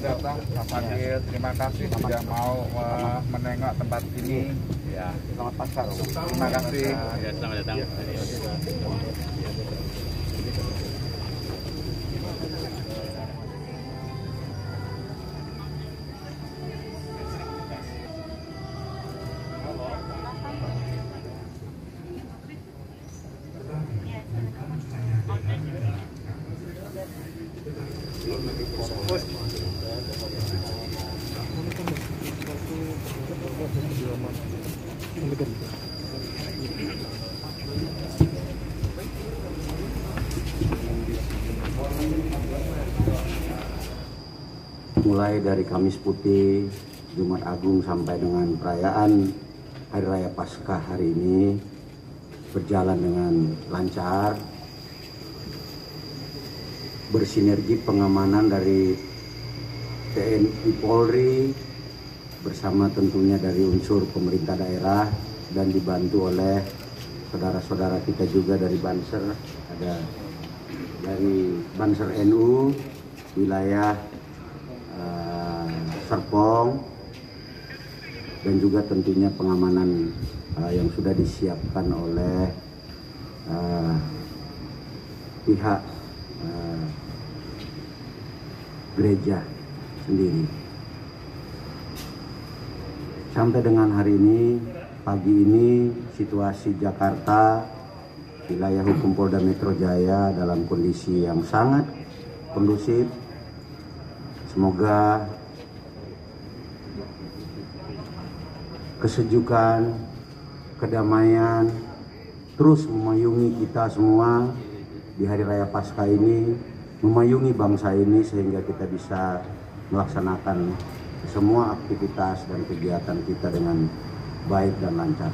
datang, Pak Fadil. Terima kasih sudah mau menengok tempat ini. Ya. Selamat Pasca. Terima kasih. Ya, selamat datang. Mulai dari Kamis Putih, Jumat Agung sampai dengan perayaan Hari Raya Paskah hari ini berjalan dengan lancar. Bersinergi pengamanan dari TNI Polri bersama tentunya dari unsur pemerintah daerah dan dibantu oleh saudara-saudara kita juga dari Banser, ada dari Banser NU wilayah Serpong, dan juga tentunya pengamanan yang sudah disiapkan oleh pihak gereja sendiri. Sampai dengan hari ini, pagi ini situasi Jakarta, wilayah hukum Polda Metro Jaya dalam kondisi yang sangat kondusif. Semoga kesejukan, kedamaian terus memayungi kita semua di Hari Raya Paskah ini, memayungi bangsa ini sehingga kita bisa melaksanakan semua aktivitas dan kegiatan kita dengan baik dan lancar.